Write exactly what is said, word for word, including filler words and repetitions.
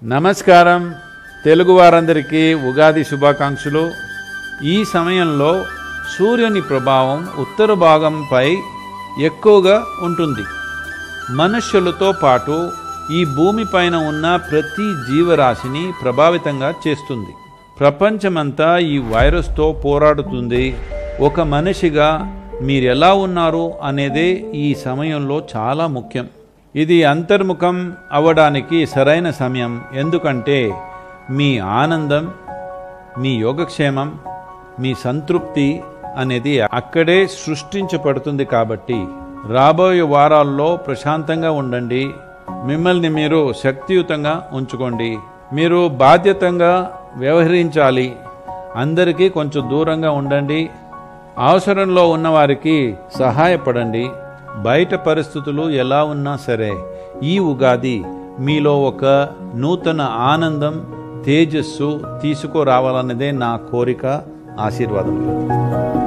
నమస్కారం తెలుగు వారందరికీ ఉగాది శుభాకాంక్షలు। ఈ సమయంలో సూర్యుని ప్రభావం ఉత్తర భాగంపై ఎక్కువగా ఉంటుంది। మనుష్యులతో పాటు ఈ భూమిపైన ఉన్న ప్రతి జీవరాశిని ప్రభావితంగా చేస్తుంది। ప్రపంచమంతా ఈ వైరస్తో పోరాడుతుంది। ఒక మనిషిగా మీరు ఎలా ఉన్నారు అనేదే ఈ సమయంలో చాలా ముఖ్యం। ఇది అంతర్ముఖం అవ్వడానికి సరైన సమయం, ఎందుకంటే మీ ఆనందం, మీ యోగక్షేమం, మీ సంతృప్తి అనేది అక్కడే సృష్టించబడుతుంది। కాబట్టి రాబోయే వారాల్లో ప్రశాంతంగా ఉండండి, మిమ్మల్ని మీరు శక్తియుతంగా ఉంచుకోండి, మీరు బాధ్యతంగా వ్యవహరించాలి, అందరికీ కొంచెం దూరంగా ఉండండి, అవసరంలో ఉన్నవారికి సహాయపడండి। బయట పరిస్థితులు ఎలా ఉన్నా సరే ఈ ఉగాది మీలో ఒక నూతన ఆనందం, తేజస్సు తీసుకురావాలన్నదే నా కోరిక, ఆశీర్వాదం।